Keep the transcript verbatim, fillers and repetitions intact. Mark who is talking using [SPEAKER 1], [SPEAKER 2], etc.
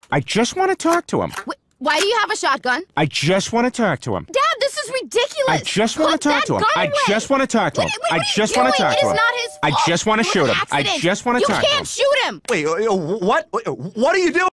[SPEAKER 1] I just want to talk to him.
[SPEAKER 2] Wh why do you have a shotgun?
[SPEAKER 1] I just want to talk to him.
[SPEAKER 2] Dad, this is ridiculous.
[SPEAKER 1] I just want
[SPEAKER 2] Put
[SPEAKER 1] to talk
[SPEAKER 2] that
[SPEAKER 1] to him.
[SPEAKER 2] gun
[SPEAKER 1] I
[SPEAKER 2] away.
[SPEAKER 1] just want to talk to him.
[SPEAKER 2] Wait, wait,
[SPEAKER 1] I
[SPEAKER 2] what are you
[SPEAKER 1] just want to
[SPEAKER 2] doing?
[SPEAKER 1] talk to
[SPEAKER 2] It
[SPEAKER 1] him.
[SPEAKER 2] is not his
[SPEAKER 1] I
[SPEAKER 2] fault.
[SPEAKER 1] just want to
[SPEAKER 2] It was
[SPEAKER 1] shoot
[SPEAKER 2] an
[SPEAKER 1] him. I
[SPEAKER 2] accident.
[SPEAKER 1] just want to
[SPEAKER 2] you
[SPEAKER 1] talk to him.
[SPEAKER 2] You can't shoot him.
[SPEAKER 3] Wait, uh, what? What are you doing?